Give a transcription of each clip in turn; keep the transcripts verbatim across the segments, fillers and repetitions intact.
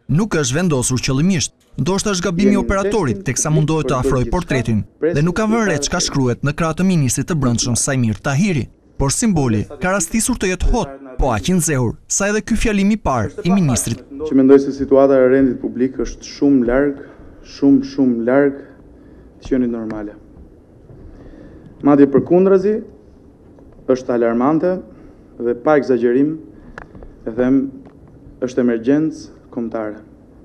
Nuk është vendosur qëllimisht, ndoshta është gabimi i operatorit teksa mundohet të afrojë portretin dhe nuk ka vënë re çka shkruhet në krah të ministrit të brendshëm SAIMIR TAHIRI, por simboli ka rastisur të jetë hot, po aq i nxehur sa edhe ky fjalim i parë i ministrit. Që mendoj se situata e rendit publik është shumë larg, shumë shumë larg të qenit normale. Madje përkundrazi është alarmante dhe pa egzagerim e them është emergjencë kombëtare.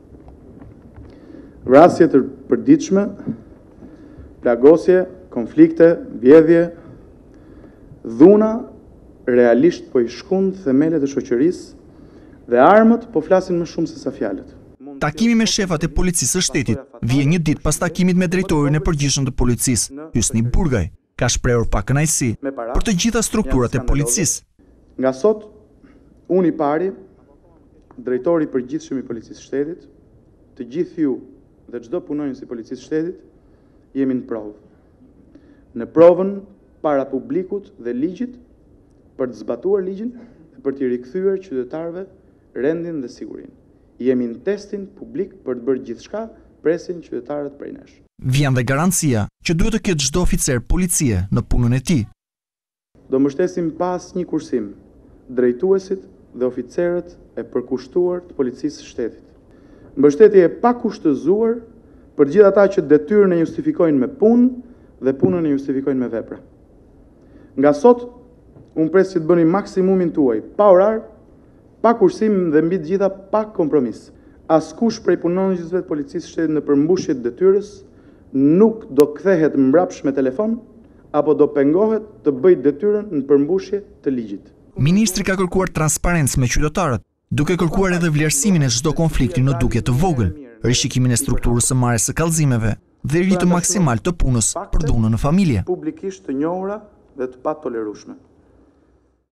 Vrasje të përditshme, plagosje, konflikte, vjedhje, dhuna realisht po i shkund themelet e shoqërisë dhe armët po flasin më shumë se sa fjalët. Takimi me shefat e policisë së shtetit vjen një ditë pas takimit me drejtorin e përgjithshëm të policisë, Hysni Burgaj, ka shprehur pa kënaqësi për të gjitha strukturat e policisë. Nga sot, unë i pari, drejtori i përgjithshëm i policisë së shtetit, të gjithë ju dhe çdo punonjës i policisë së shtetit, jemi në provë. Në provën para publikut dhe ligjit për të zbatuar ligjin dhe për t'i rikthyer qytetarëve rendin dhe sigurinë. Jemi në testin publik për të bërë gjithçka presin qytetarët prej nesh. Vjen dhe garancia që duhet të ketë çdo oficer policie në punën e tij. Do mbështesim pas një kursim drejtuesit dhe oficerët e përkushtuar të policisë së shtetit. Mbështetje e pakushtëzuar për gjithë ata që detyrën e justifikojnë me punë dhe punën e justifikojnë me vepra. Nga sot, unë pres që të bëni maksimumin tuaj, pa orar, pa kursim dhe mbi të gjitha pa kompromis. Askush prej punonjësve të policisë së shtetit në përmbushje të detyrës nuk do kthehet mbrapsht me telefon apo do pengohet të bëjë detyrën në përmbushje të ligjit. Ministri ka kërkuar transparencë me qytetarët, duke kërkuar edhe vlerësimin e çdo konflikti në dukje të vogël, rishikimin e strukturës së marrjes së kallëzimeve dhe rritje maksimal të punës për dhunën në familje. Publikisht të njohura dhe të patolerueshme.